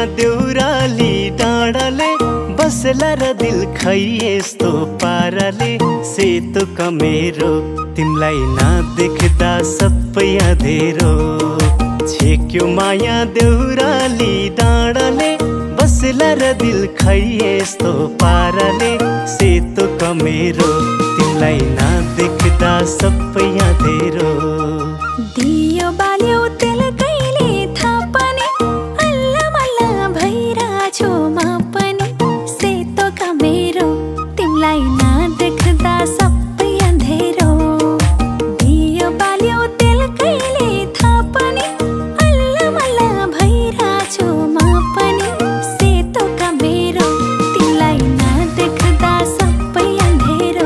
देउराली डाँडाले बसला र दिल खै यस्तो पाराले। सेतो कमेरो तिमलाई नदेख्दा सबै अँधेरो। छेक्यो माया देउराली डाँडाले बसला र दिल खै यस्तो पाराले। सेतो कमेरो तिमलाई नदेख्दा सबै अँधेरो। दियो बाल्यो तेल कहिले थाहा पनि, अल्ला मल्ला भइरहेछु म पनि। सेतो कमेरो तिमलाई नदेख्दा सबै अँधेरो। दियो बाल्यो तेल कहिले थाहा पनि, अल्ला मल्ला भइरहेछु म पनि। सेतो कमेरो तिमलाई नदेख्दा सबै अँधेरो।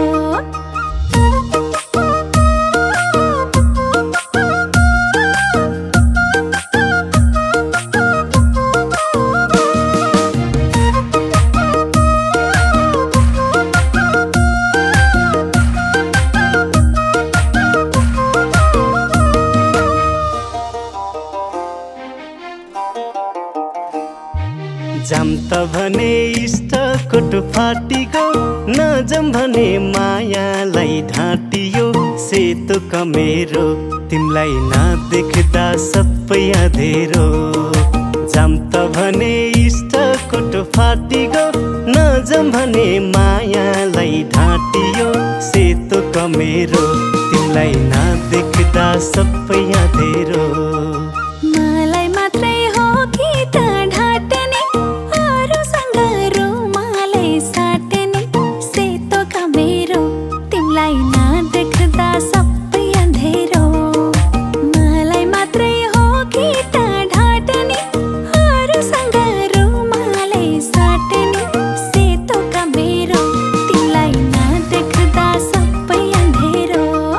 जाम त भने इष्टकोट फाटिगयो, नजाम भने मायालाई ढाँटियो। सेतो कमेरो तिमलाई नदेख्दा सबै अँधेरो। जाम त भने इष्टकोट फाटिगयो, नजाम भने मायालाई ढाँटियो। सेतो कमेरो तिमलाई नदेख्दा सबै अँधेरो। मलाई मात्रै हो कि त ढाँट्ने, अरूसँग रुमालै साट्ने। सेतो कमेरो तिमलाई नदेख्दा सबै अँधेरो। मलाई मात्रै हो कि त ढाँट्ने, अरूसँग रुमालै साट्ने। सेतो कमेरो तिमलाई नदेख्दा सबै अँधेरो।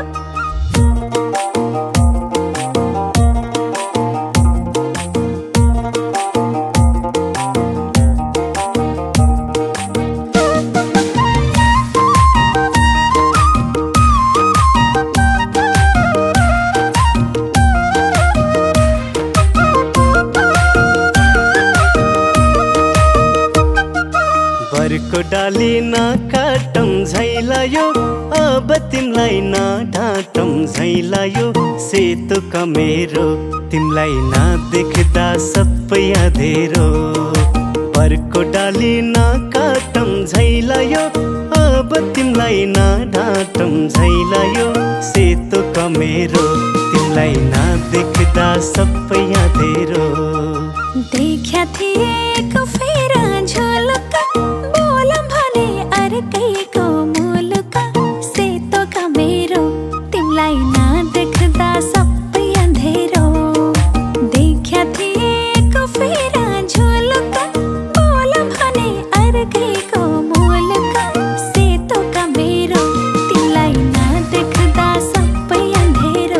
बरको डाली नकाटम झैलायो, अब तिमलाई नढाँटम झैलायो। सेतो कमेरो तिमलाई नदेख्दा सबै अँधेरो। बरको डाली नकाटम झैलायो, अब तिमलाई नढाँटम झैलायो। सेतो कमेरो तिमलाई नदेख्दा सबै अँधेरो। देख्या थिए एक फेरा झलक, बोलम भने अर्कैको मुलुक। सेतो कमेरो तिमलाई नदेख्दा सबै अँधेरो। देख्या थिए एक फेरा झलक, बोलम भने अर्कैको मुलुक। सेतो कमेरो तिमलाई नदेख्दा सबै अँधेरो।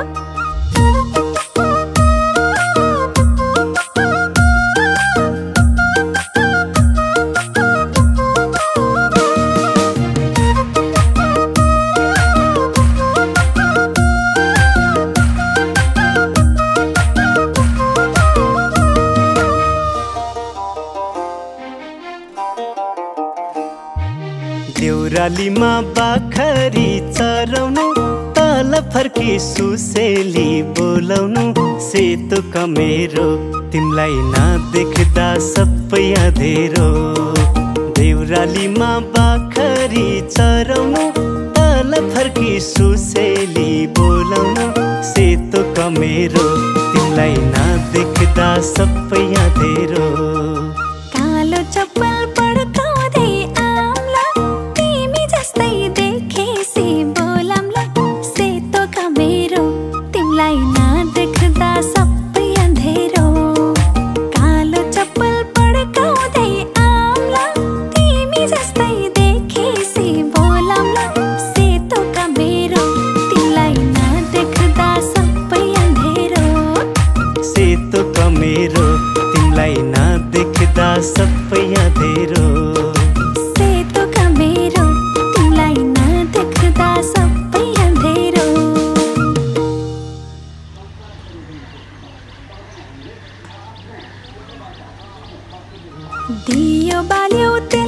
देउरालीमा बाखरी चराउनु, तल फर्की सुसेली बोलाउनु। सेतो कमेरो तिमलाई नदेख्दा सबै अँधेरो। देउरालीमा बाखरी चराउनु, तल फर्की सुसेली बोलाउनु। सेतो कमेरो तिमलाई नदेख्दा सबै अँधेरो। कालो चप्पल पड्काउँदै आम्ला, तिमी जस्तै देखेसी बोलाम्ला। सेतो कमेरो तिमलाई नदेख्दा सबै अँधेरो। कालो चप्पल पड्काउँदै आम्ला, तिमी जस्तै देखेसी बोलाम्ला। सेतो कमेरो तिमलाई नदेख्दा सबै अँधेरो। सेतो कमेरो दियो बाल्यो